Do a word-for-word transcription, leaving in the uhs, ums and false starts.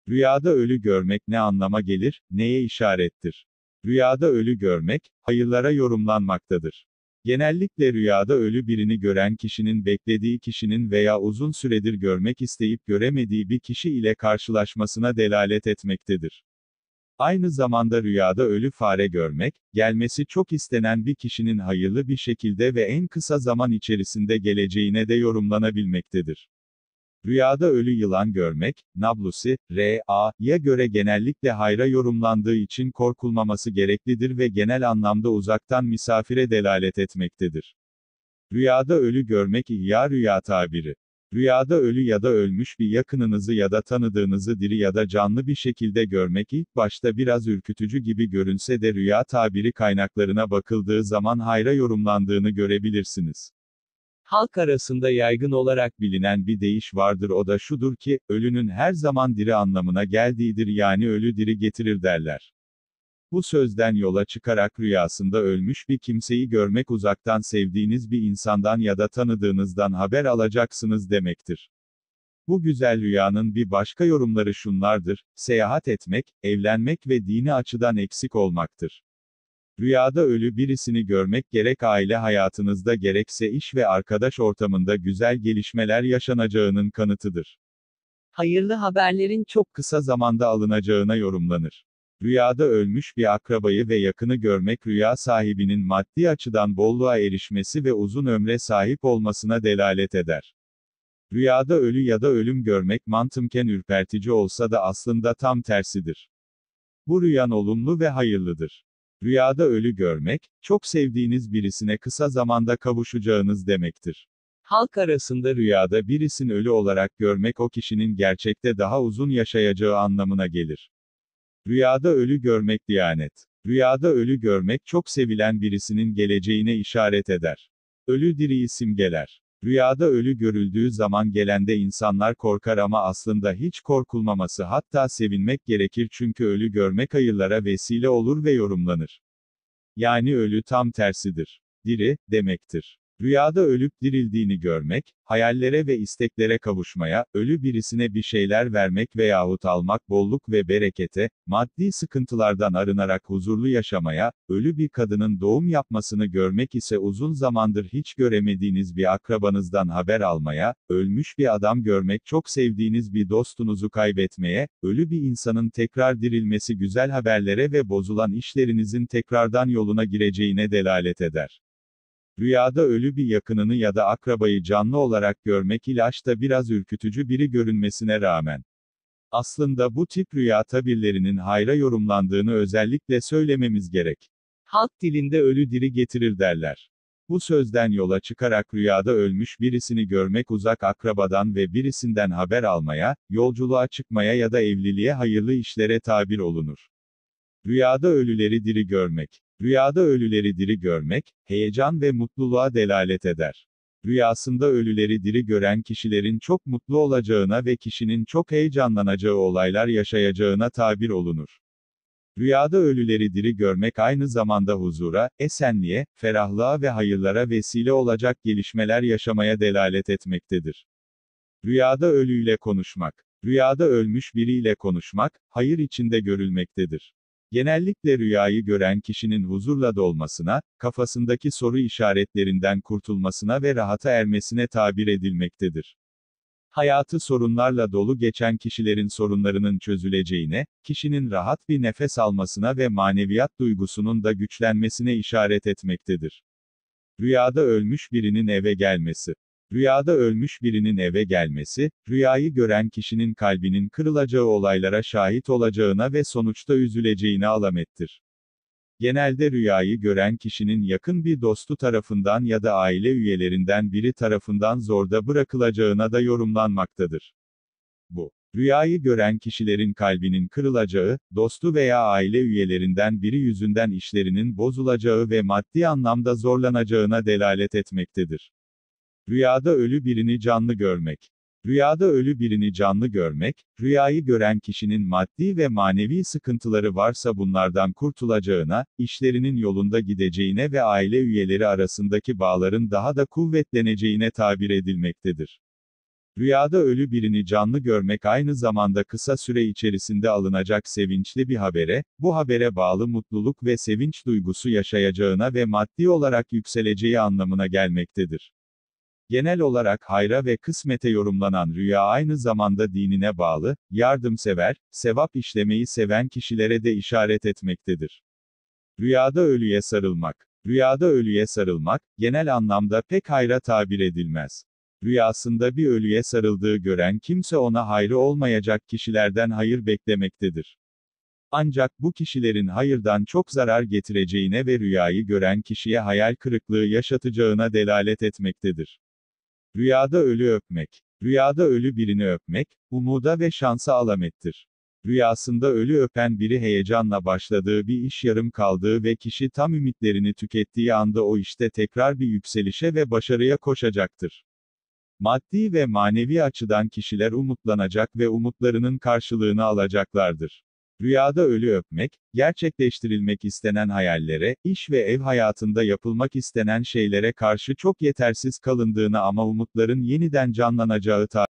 Rüyada ölü görmek ne anlama gelir, neye işarettir? Rüyada ölü görmek, hayırlara yorumlanmaktadır. Genellikle rüyada ölü birini gören kişinin beklediği kişinin veya uzun süredir görmek isteyip göremediği bir kişi ile karşılaşmasına delalet etmektedir. Aynı zamanda rüyada ölü fare görmek, gelmesi çok istenen bir kişinin hayırlı bir şekilde ve en kısa zaman içerisinde geleceğine de yorumlanabilmektedir. Rüyada ölü yılan görmek, Nablusi, R A'ya göre genellikle hayra yorumlandığı için korkulmaması gereklidir ve genel anlamda uzaktan misafire delalet etmektedir. Rüyada ölü görmek ihya rüya tabiri. Rüyada ölü ya da ölmüş bir yakınınızı ya da tanıdığınızı diri ya da canlı bir şekilde görmek ilk başta biraz ürkütücü gibi görünse de rüya tabiri kaynaklarına bakıldığı zaman hayra yorumlandığını görebilirsiniz. Halk arasında yaygın olarak bilinen bir deyiş vardır, o da şudur ki, ölünün her zaman diri anlamına geldiğidir, yani ölü diri getirir derler. Bu sözden yola çıkarak rüyasında ölmüş bir kimseyi görmek uzaktan sevdiğiniz bir insandan ya da tanıdığınızdan haber alacaksınız demektir. Bu güzel rüyanın bir başka yorumları şunlardır: seyahat etmek, evlenmek ve dini açıdan eksik olmaktır. Rüyada ölü birisini görmek gerek aile hayatınızda gerekse iş ve arkadaş ortamında güzel gelişmeler yaşanacağının kanıtıdır. Hayırlı haberlerin çok kısa zamanda alınacağına yorumlanır. Rüyada ölmüş bir akrabayı ve yakını görmek rüya sahibinin maddi açıdan bolluğa erişmesi ve uzun ömre sahip olmasına delalet eder. Rüyada ölü ya da ölüm görmek mantıken ürpertici olsa da aslında tam tersidir. Bu rüyan olumlu ve hayırlıdır. Rüyada ölü görmek, çok sevdiğiniz birisine kısa zamanda kavuşacağınız demektir. Halk arasında rüyada birisini ölü olarak görmek o kişinin gerçekte daha uzun yaşayacağı anlamına gelir. Rüyada ölü görmek diyanet. Rüyada ölü görmek çok sevilen birisinin geleceğine işaret eder. Ölü diriyi simgeler. Rüyada ölü görüldüğü zaman gelende insanlar korkar ama aslında hiç korkulmaması, hatta sevinmek gerekir, çünkü ölü görmek hayırlara vesile olur ve yorumlanır. Yani ölü tam tersidir. Diri, demektir. Rüyada ölüp dirildiğini görmek, hayallere ve isteklere kavuşmaya, ölü birisine bir şeyler vermek veyahut almak, bolluk ve berekete, maddi sıkıntılardan arınarak huzurlu yaşamaya, ölü bir kadının doğum yapmasını görmek ise uzun zamandır hiç göremediğiniz bir akrabanızdan haber almaya, ölmüş bir adam görmek çok sevdiğiniz bir dostunuzu kaybetmeye, ölü bir insanın tekrar dirilmesi güzel haberlere ve bozulan işlerinizin tekrardan yoluna gireceğine delalet eder. Rüyada ölü bir yakınını ya da akrabayı canlı olarak görmek ilaçta biraz ürkütücü biri görünmesine rağmen. Aslında bu tip rüya tabirlerinin hayra yorumlandığını özellikle söylememiz gerek. Halk dilinde ölü diri getirir derler. Bu sözden yola çıkarak rüyada ölmüş birisini görmek uzak akrabadan ve birisinden haber almaya, yolculuğa çıkmaya ya da evliliğe, hayırlı işlere tabir olunur. Rüyada ölüleri diri görmek. Rüyada ölüleri diri görmek, heyecan ve mutluluğa delalet eder. Rüyasında ölüleri diri gören kişilerin çok mutlu olacağına ve kişinin çok heyecanlanacağı olaylar yaşayacağına tabir olunur. Rüyada ölüleri diri görmek aynı zamanda huzura, esenliğe, ferahlığa ve hayırlara vesile olacak gelişmeler yaşamaya delalet etmektedir. Rüyada ölüyle konuşmak. Rüyada ölmüş biriyle konuşmak, hayır içinde görülmektedir. Genellikle rüyayı gören kişinin huzurla dolmasına, kafasındaki soru işaretlerinden kurtulmasına ve rahata ermesine tabir edilmektedir. Hayatı sorunlarla dolu geçen kişilerin sorunlarının çözüleceğine, kişinin rahat bir nefes almasına ve maneviyat duygusunun da güçlenmesine işaret etmektedir. Rüyada ölmüş birinin eve gelmesi. Rüyada ölmüş birinin eve gelmesi, rüyayı gören kişinin kalbinin kırılacağı olaylara şahit olacağına ve sonuçta üzüleceğine alamettir. Genelde rüyayı gören kişinin yakın bir dostu tarafından ya da aile üyelerinden biri tarafından zorda bırakılacağına da yorumlanmaktadır. Bu, rüyayı gören kişilerin kalbinin kırılacağı, dostu veya aile üyelerinden biri yüzünden işlerinin bozulacağı ve maddi anlamda zorlanacağına delalet etmektedir. Rüyada ölü birini canlı görmek. Rüyada ölü birini canlı görmek, rüyayı gören kişinin maddi ve manevi sıkıntıları varsa bunlardan kurtulacağına, işlerinin yolunda gideceğine ve aile üyeleri arasındaki bağların daha da kuvvetleneceğine tabir edilmektedir. Rüyada ölü birini canlı görmek aynı zamanda kısa süre içerisinde alınacak sevinçli bir habere, bu habere bağlı mutluluk ve sevinç duygusu yaşayacağına ve maddi olarak yükseleceği anlamına gelmektedir. Genel olarak hayra ve kısmete yorumlanan rüya aynı zamanda dinine bağlı, yardımsever, sevap işlemeyi seven kişilere de işaret etmektedir. Rüyada ölüye sarılmak. Rüyada ölüye sarılmak, genel anlamda pek hayra tabir edilmez. Rüyasında bir ölüye sarıldığı gören kimse ona hayrı olmayacak kişilerden hayır beklemektedir. Ancak bu kişilerin hayırdan çok zarar getireceğine ve rüyayı gören kişiye hayal kırıklığı yaşatacağına delalet etmektedir. Rüyada ölü öpmek. Rüyada ölü birini öpmek, umuda ve şansa alamettir. Rüyasında ölü öpen biri heyecanla başladığı bir iş yarım kaldığı ve kişi tam ümitlerini tükettiği anda o işte tekrar bir yükselişe ve başarıya koşacaktır. Maddi ve manevi açıdan kişiler umutlanacak ve umutlarının karşılığını alacaklardır. Rüyada ölü öpmek, gerçekleştirilmek istenen hayallere, iş ve ev hayatında yapılmak istenen şeylere karşı çok yetersiz kalındığını ama umutların yeniden canlanacağı